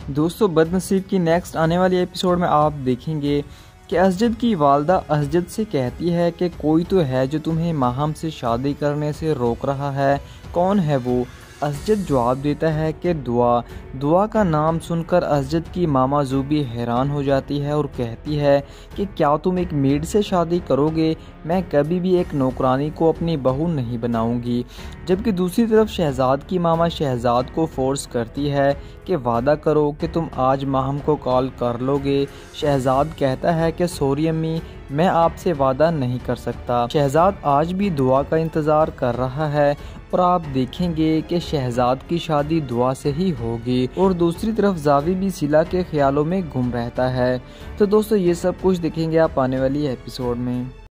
दोस्तों बदनसीब की नेक्स्ट आने वाली एपिसोड में आप देखेंगे कि असजद की वालदा असजद से कहती है कि कोई तो है जो तुम्हें माहम से शादी करने से रोक रहा है, कौन है वो। असजद जवाब देता है कि दुआ का नाम सुनकर असजद की मामा ज़ूबी हैरान हो जाती है और कहती है कि क्या तुम एक मेड से शादी करोगे, मैं कभी भी एक नौकरानी को अपनी बहू नहीं बनाऊंगी। जबकि दूसरी तरफ शहजाद की मामा शहजाद को फोर्स करती है कि वादा करो कि तुम आज माहम को कॉल कर लोगे। शहजाद कहता है कि सॉरी अम्मी, मैं आपसे वादा नहीं कर सकता। शहजाद आज भी दुआ का इंतज़ार कर रहा है और आप देखेंगे कि शहजाद की शादी दुआ से ही होगी। और दूसरी तरफ जावी भी सिला के ख्यालों में गुम रहता है। तो दोस्तों ये सब कुछ देखेंगे आप आने वाली एपिसोड में।